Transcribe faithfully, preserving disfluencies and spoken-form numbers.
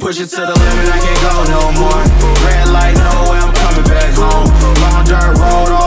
push it to the limit, I can't go no more. Red light, no way, I'm coming back home. Long dirt road,